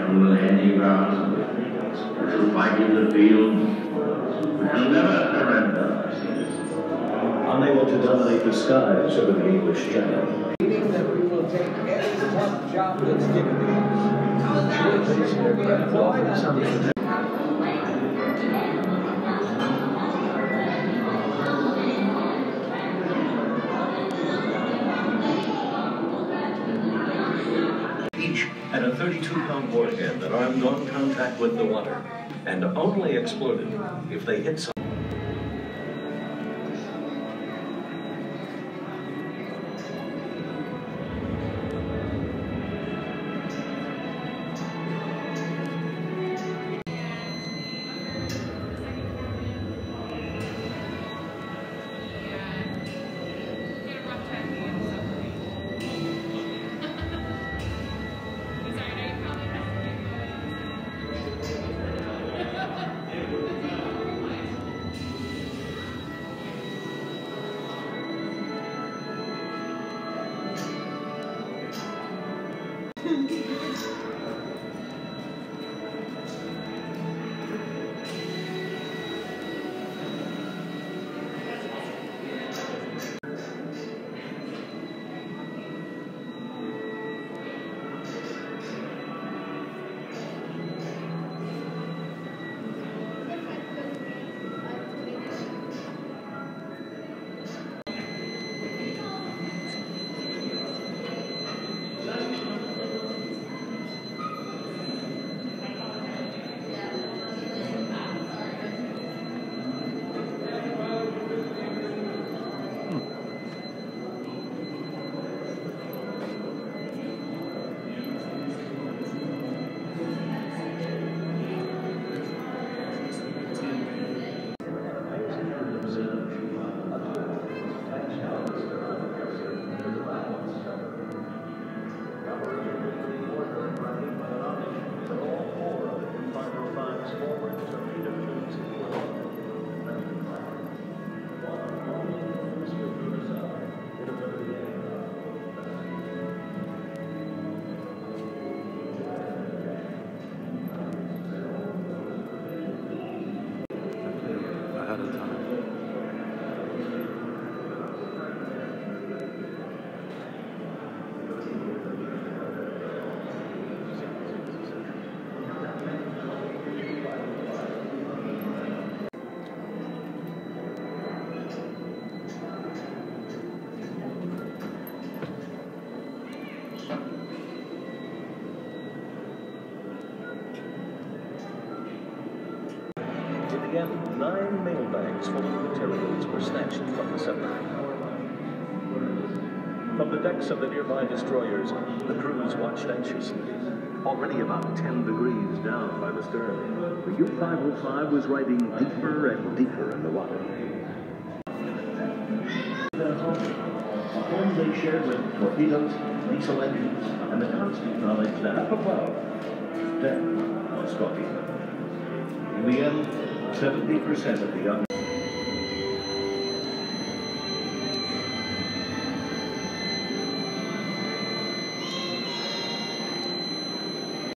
and we'll hand you round. We shall fight in the field. We shall never surrender. Unable to dominate the skies over the English Channel. Meaning that we will take any tough job that's given to us. Each had a 32-pound warhead that armed on contact with the water, and only exploded if they hit some. Again, 9 mail bags full of materials were snatched from the submarine. From the decks of the nearby destroyers, the crews watched anxiously. Already about 10 degrees down by the stern, the U505 was riding deeper and deeper in the water. A home they shared with torpedoes, diesel engines, and the constant knowledge that up above, death was stalking them. In the end, 70% of the young